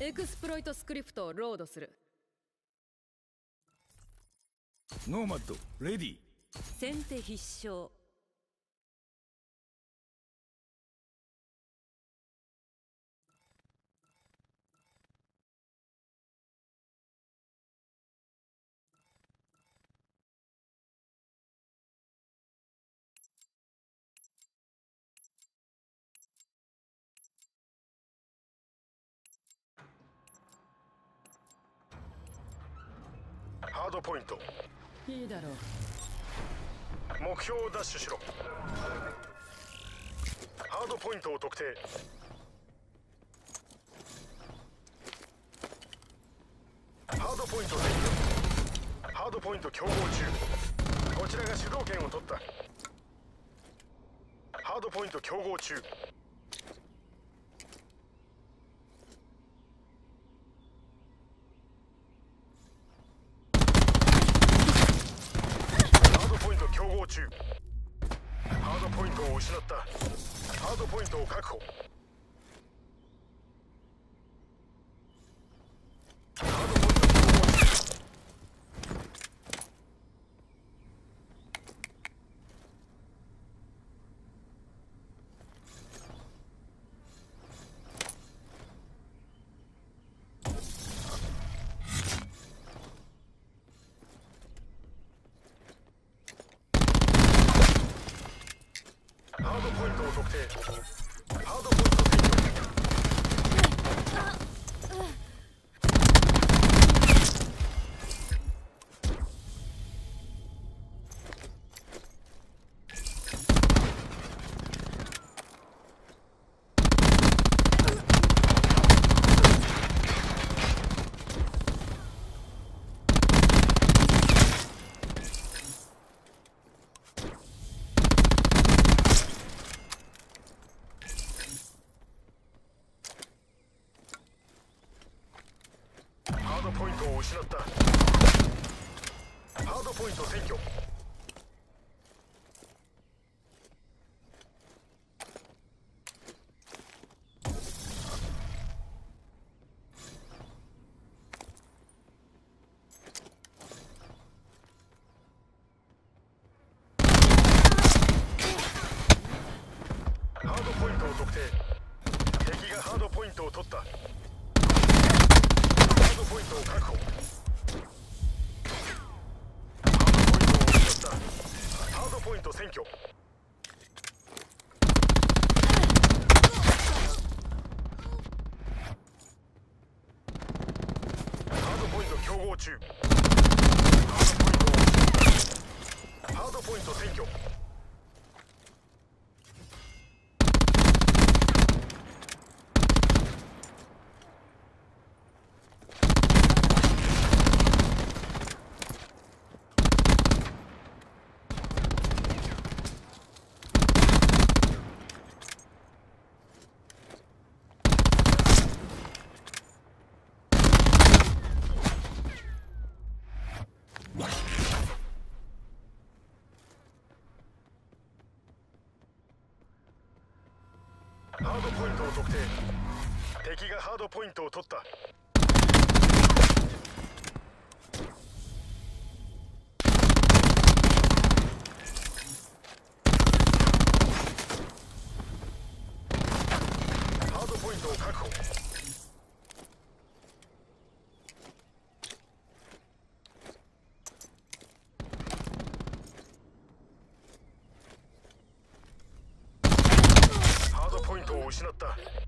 エクスプロイトスクリプトをロードする。 ノーマッドレディー。 先手必勝。 ハードポイント。 いいだろう。 目標をダッシュしろ。ハードポイントを特定。ハードポイント占拠。ハードポイント競合中。こちらが主導権を取った。ハードポイント競合中。競合中。ハードポイントを失った。ハードポイントを確保。ハードポイント競合中。ハードポイントを特定。ハードポイント占拠。ハードポイントを失った。ハードポイント占拠。ハードポイントを特定。敵がハードポイントを取った。ハードポイントを確保。ハードポイントを失った。ハードポイント占拠。ハードポイント競合中。ハードポイントを失った。ハードポイント占拠。ハードポイントを特定。敵がハードポイントを取った。ハードポイントを確保。ハードポイントを失った。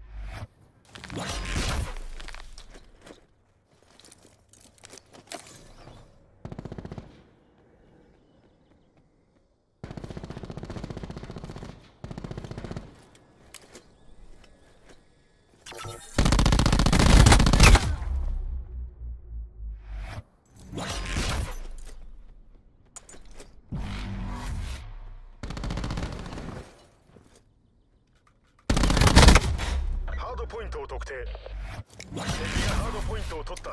ハードポイントを特定。敵がハードポイントを取った。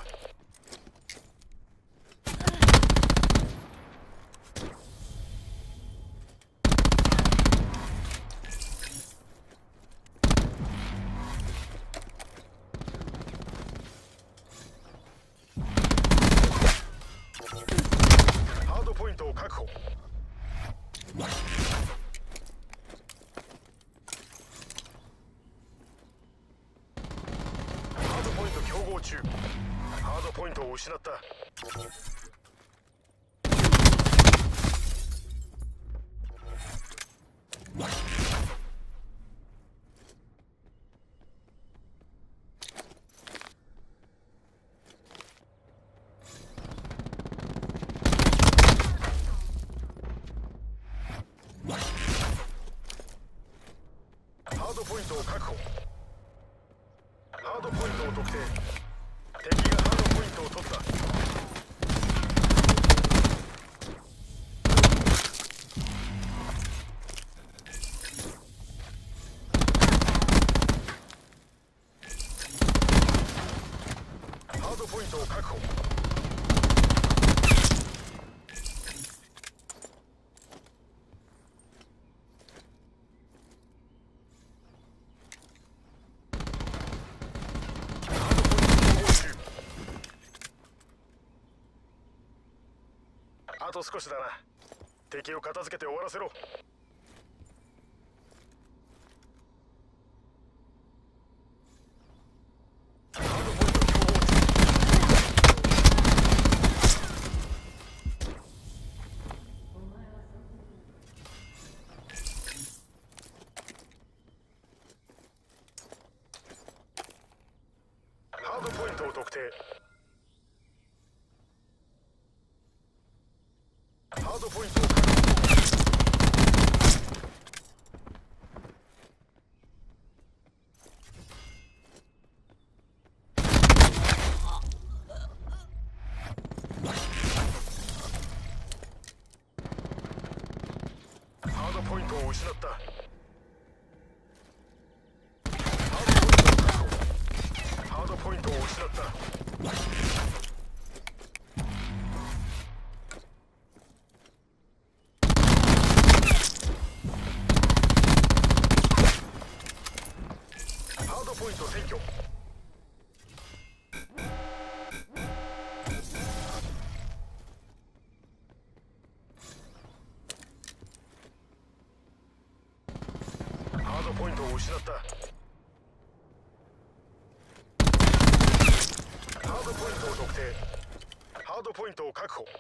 確保。ハードポイント競合中。ハードポイントを失った。ハードポイントを確保。ハードポイントを特定。敵がハードポイントを取った。ハードポイントを確保。あと少しだな。敵を片付けて終わらせろ。ハードポイント競合中。ハードポイントを特定。ハードポイントを確保。ハードポイントを失った。ハードポイントを失った。ハードポイント占拠。ハードポイントを失った。ハードポイントを特定。ハードポイントを確保。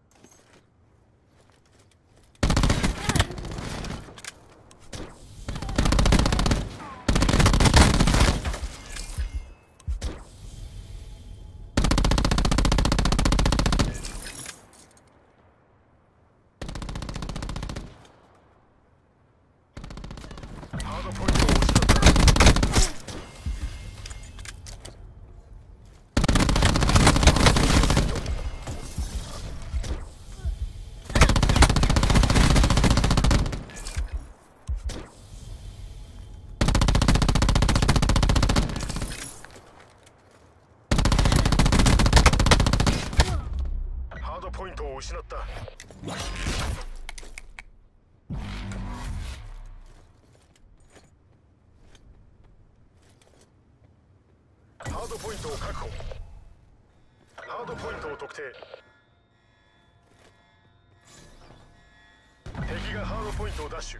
ハードポイントを失った。ハードポイントを失った。ハードポイントを確保。ハードポイントを特定。敵がハードポイントを奪取。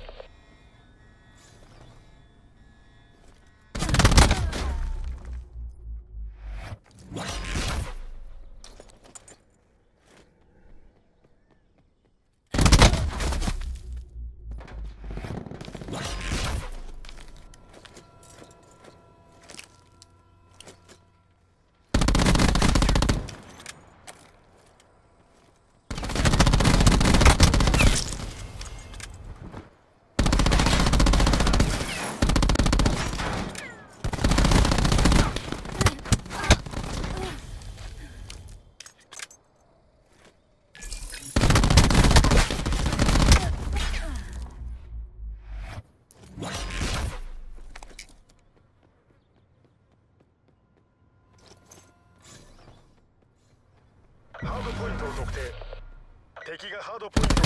ハードポイントを特定。敵がハードポイントを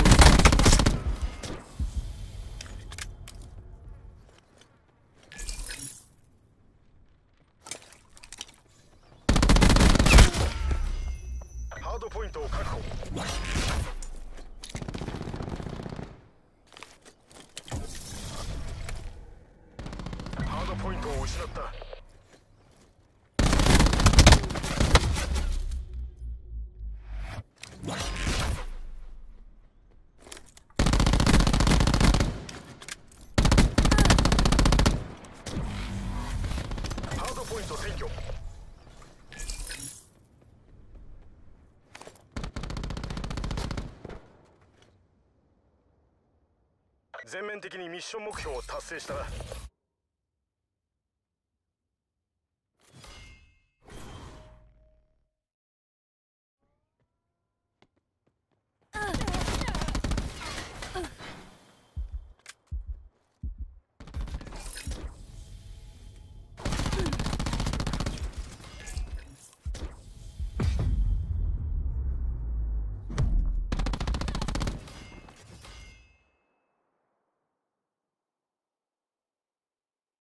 ハードポイントを確保。 全面的にミッション目標を達成したな。